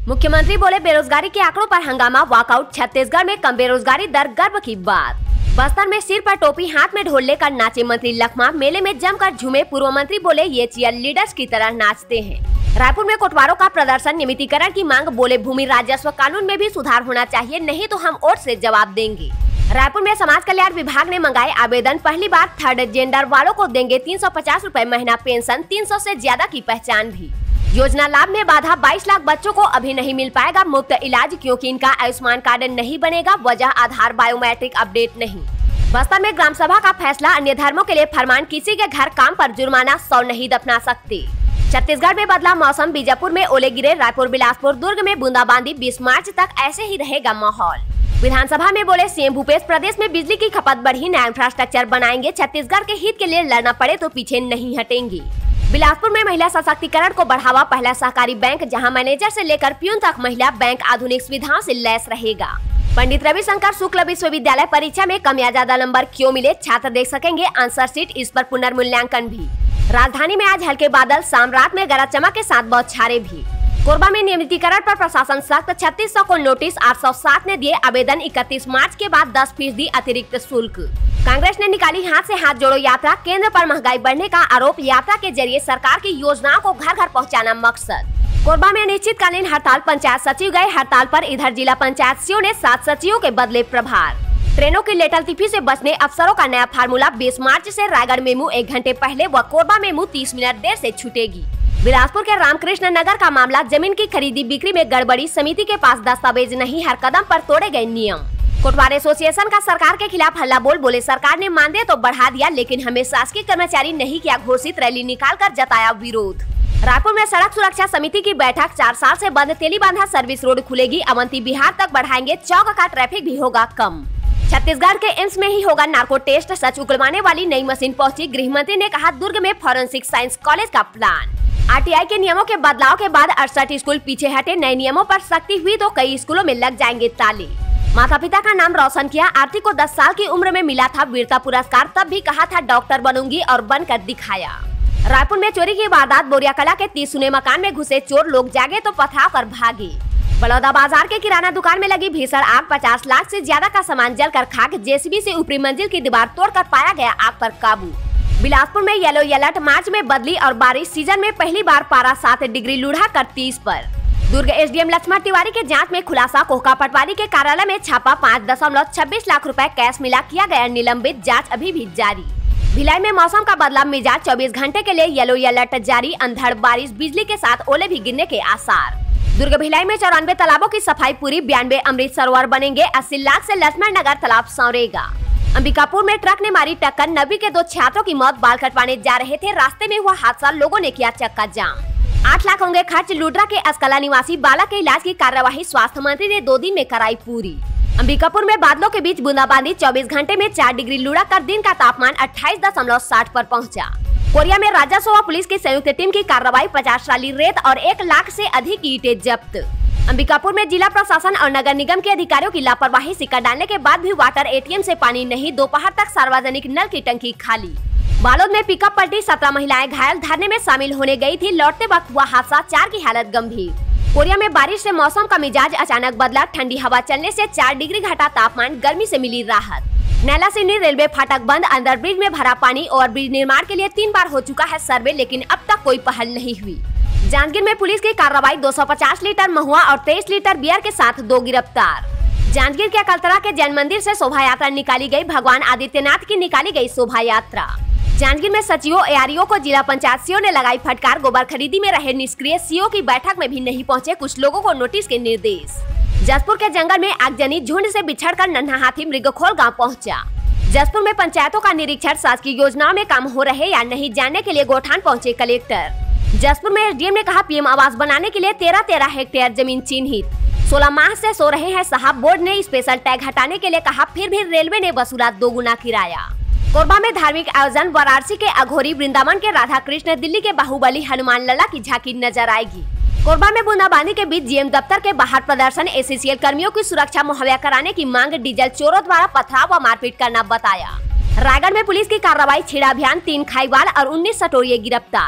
मुख्यमंत्री बोले बेरोजगारी के आंकड़ों पर हंगामा, वॉकआउट। छत्तीसगढ़ में कम बेरोजगारी दर गर्व की बात। बस्तर में सिर पर टोपी, हाथ में ढोल लेकर नाचे मंत्री लखमा। मेले में जमकर झूमे पूर्व मंत्री, बोले ये चीयर लीडर्स की तरह नाचते हैं। रायपुर में कोटवारों का प्रदर्शन, नियमितीकरण की मांग, बोले भूमि राजस्व कानून में भी सुधार होना चाहिए, नहीं तो हम वोट से जवाब देंगे। रायपुर में समाज कल्याण विभाग ने मंगाए आवेदन, पहली बार थर्ड जेंडर वालों को देंगे 350 रुपए महीना पेंशन, 300 से ज्यादा की पहचान भी। योजना लाभ में बाधा, 22 लाख बच्चों को अभी नहीं मिल पाएगा मुफ्त इलाज, क्योंकि इनका आयुष्मान कार्ड नहीं बनेगा, वजह आधार बायोमेट्रिक अपडेट नहीं। बस्तर में ग्राम सभा का फैसला, अन्य धर्मों के लिए फरमान, किसी के घर काम पर जुर्माना 100 नहीं दफना सकते। छत्तीसगढ़ में बदला मौसम, बीजापुर में ओले गिरे, रायपुर, बिलासपुर, दुर्ग में बूंदाबांदी, 20 मार्च तक ऐसे ही रहेगा माहौल। विधानसभा में बोले सीएम भूपेश, प्रदेश में बिजली की खपत बढ़ी, नया इंफ्रास्ट्रक्चर बनाएंगे, छत्तीसगढ़ के हित के लिए लड़ना पड़े तो पीछे नहीं हटेंगे। बिलासपुर में महिला सशक्तिकरण को बढ़ावा, पहला सहकारी बैंक, जहां मैनेजर से लेकर प्यून तक महिला बैंक आधुनिक सुविधाओं से लैस रहेगा। पंडित रविशंकर शुक्ल विश्वविद्यालय परीक्षा में कम या ज्यादा नंबर क्यों मिले, छात्र देख सकेंगे आंसर शीट, इस पर पुनर्मूल्यांकन भी। राजधानी में आज हल्के बादल, शाम रात में गरज चमक के साथ बौछारें भी। कोरबा में नियमितीकरण पर प्रशासन सख्त, 3600 को नोटिस, 807 ने दिए आवेदन, 31 मार्च के बाद 10% अतिरिक्त शुल्क। कांग्रेस ने निकाली हाथ से हाथ जोड़ो यात्रा, केंद्र पर महंगाई बढ़ने का आरोप, यात्रा के जरिए सरकार की योजनाओं को घर घर पहुंचाना मकसद। कोरबा में अनिश्चितकालीन हड़ताल, पंचायत सचिव गए हड़ताल पर, इधर जिला पंचायत सीओ ने 7 सचिवों के बदले प्रभार। ट्रेनों की लेटल तिथि से बचने अफसरों का नया फार्मूला, 20 मार्च से रायगढ़ मेमू 1 घंटे पहले व कोरबा मेमू 30 मिनट देर से छूटेगी। बिलासपुर के रामकृष्ण नगर का मामला, जमीन की खरीदी बिक्री में गड़बड़ी, समिति के पास दस्तावेज नहीं, हर कदम पर तोड़े गए नियम। कोटवार एसोसिएशन का सरकार के खिलाफ हल्ला बोल, बोले सरकार ने मानदेय तो बढ़ा दिया, लेकिन हमें शासकीय कर्मचारी नहीं किया घोषित, रैली निकालकर जताया विरोध। रायपुर में सड़क सुरक्षा समिति की बैठक, 4 साल से बंद तेलीबांधा सर्विस रोड खुलेगी, अवंती बिहार तक बढ़ाएंगे, चौक का ट्रैफिक भी होगा कम। छत्तीसगढ़ के एम्स में ही होगा नार्को टेस्ट, सच उगलवाने वाली नई मशीन पहुंची, गृह मंत्री ने कहा दुर्ग में फॉरेंसिक साइंस कॉलेज का प्लान। आरटीआई के नियमों के बदलाव के बाद 68 स्कूल पीछे हटे, नए नियमों पर सख्ती हुई तो कई स्कूलों में लग जाएंगे ताले। माता पिता का नाम रोशन किया, आरती को 10 साल की उम्र में मिला था वीरता पुरस्कार, तब भी कहा था डॉक्टर बनूंगी और बनकर दिखाया। रायपुर में चोरी की वारदात, बोरियाकला के 30 सुने मकान में घुसे चोर, लोग जागे तो पथराव कर भागे। बलौदा बाजार के किराना दुकान में लगी भीषण आग, 50 लाख से ज्यादा का सामान जलकर खाक, जेसीबी से ऊपरी मंजिल की दीवार तोड़कर पाया गया आग पर काबू। बिलासपुर में येलो अलर्ट, मार्च में बदली और बारिश, सीजन में पहली बार पारा 7 डिग्री लूढ़ा कर 30 पर। दुर्ग एसडीएम लक्ष्मण तिवारी के जांच में खुलासा, कोहका पटवारी के कार्यालय में छापा, 5.26 लाख रुपए कैश मिला, किया गया निलंबित, जांच अभी भी जारी। भिलाई में मौसम का बदला मिजाज, 24 घंटे के लिए येलो अलर्ट जारी, अंधड़ बारिश, बिजली के साथ ओले भी गिरने के आसार। दुर्ग भिलाई में 94 तालाबों की सफाई पूरी, 92 अमृत सरोवर बनेंगे, 80 लाख से लक्ष्मण नगर तालाब संवरेगा। अंबिकापुर में ट्रक ने मारी टक्कर, 90 के 2 छात्रों की मौत, बाल कटवाने जा रहे थे, रास्ते में हुआ हादसा, लोगों ने किया चक्का जाम। 8 लाख होंगे खर्च, लुड्रा के अस्कला निवासी बालक के इलाज की कार्यवाही स्वास्थ्य मंत्री ने 2 दिन में कराई पूरी। अंबिकापुर में बादलों के बीच बूंदाबांदी, 24 घंटे में 4 डिग्री लूढ़ा कर दिन का तापमान 28.60 पर पहुंचा। कोरिया में राजस्व व पुलिस की संयुक्त टीम की कार्रवाई, 50 ट्राली रेत और 1 लाख से अधिक ईंटें जब्त। अंबिकापुर में जिला प्रशासन और नगर निगम के अधिकारियों की लापरवाही, सिक्का डालने के बाद भी वाटर एटीएम से पानी नहीं, दोपहर तक सार्वजनिक नल की टंकी खाली। बालोद में पिकअप पलटी, 17 महिलाएं घायल, धरने में शामिल होने गई थी, लौटते वक्त हुआ हादसा, 4 की हालत गंभीर। कोरिया में बारिश से मौसम का मिजाज अचानक बदला, ठंडी हवा चलने से 4 डिग्री घटा तापमान, गर्मी से मिली राहत। नैला सिवनी रेलवे फाटक बंद, अंडर ब्रिज में भरा पानी, ओवर ब्रिज निर्माण के लिए 3 बार हो चुका है सर्वे, लेकिन अब तक कोई पहल नहीं हुई। जांजगीर में पुलिस की कार्रवाई, 250 लीटर महुआ और 23 लीटर बियर के साथ 2 गिरफ्तार। जांजगीर के अकलतरा के जैन मंदिर से शोभा यात्रा निकाली गई, भगवान आदित्यनाथ की निकाली गई शोभा यात्रा। जांजगीर में सचिवों एआरईओ को जिला पंचायत सीओ ने लगाई फटकार, गोबर खरीदी में रहे निष्क्रिय, सीओ की बैठक में भी नहीं पहुंचे, कुछ लोगों को नोटिस के निर्देश। जसपुर के जंगल में आगजनी, झुंड से बिछड़कर नन्हा हाथी मृगखोल गांव पहुंचा। जसपुर में पंचायतों का निरीक्षण, शासकीय योजनाओं में काम हो रहे या नहीं जानने के लिए गोठान पहुंचे कलेक्टर। जसपुर में एसडीएम ने कहा पीएम आवास बनाने के लिए 13 हेक्टेयर जमीन चिन्हित, 16 माह से सो रहे हैं साहब, बोर्ड ने स्पेशल टैग हटाने के लिए कहा, फिर भी रेलवे ने वसूला 2 गुना किराया। कोरबा में धार्मिक आयोजन, वाराणसी के अघोरी, वृंदावन के राधा कृष्ण, दिल्ली के बाहुबली हनुमान लला की झांकी नजर आएगी। कोरबा में बूंदाबांदी के बीच जीएम दफ्तर के बाहर प्रदर्शन, एसीसीएल कर्मियों की सुरक्षा मुहैया कराने की मांग, डीजल चोरों द्वारा पथराव व मारपीट करना बताया। रायगढ़ में पुलिस की कार्रवाई, छेड़ा अभियान, 3 खाईवाल और 19 सटोरिये गिरफ्तार।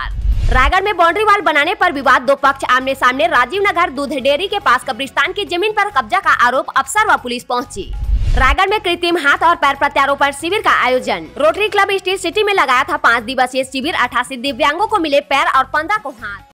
रायगढ़ में बाउंड्री वॉल बनाने पर विवाद, दो पक्ष आमने सामने। राजीव नगर दूध डेयरी के पास कब्रिस्तान की जमीन पर कब्जा का आरोप, अफसर व पुलिस पहुंची। रायगढ़ में कृत्रिम हाथ और पैर प्रत्यारोपण शिविर का आयोजन। रोटरी क्लब स्टील सिटी में लगाया था 5 दिवसीय शिविर। 88 दिव्यांगों को मिले पैर और 15 को हाथ।